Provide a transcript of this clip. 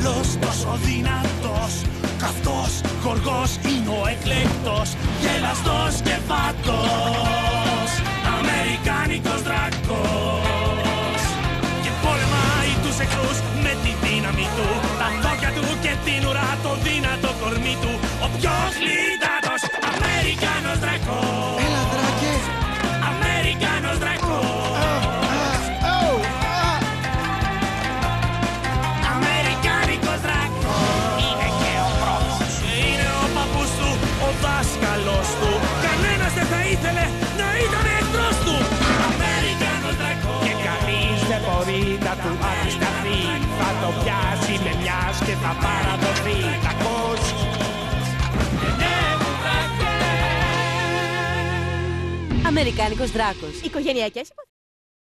δάσκαλος τόσο δυνατός, καυτός, γοργός είναι ο εκλεκτός, γελαστός και φατός, αμερικάνικος δράκος. Και πολεμάει τους εχθρούς με τη δύναμη του, τα δόντια του και την ουρά, το δυνατό κορμί του, ο πιο γλυντάτος Αμερικάνος δράκος. Έλα δράκε. Αμερικάνος δράκος. Αμερικάνικος δράκος. Είναι και ο πρόμος, είναι ο παππούς του, ο δάσκαλος του. Κανένας δεν θα ήθελε να ήταν εχθρός του. Αμερικάνος δράκος. Και κανείς δεν μπορεί να του αντισταθεί. Θα το πιάσει με μιας και θα παραδοθεί. Κακός. Αμερικάνικος δράκος. Οικογενειακές υποθέσεις.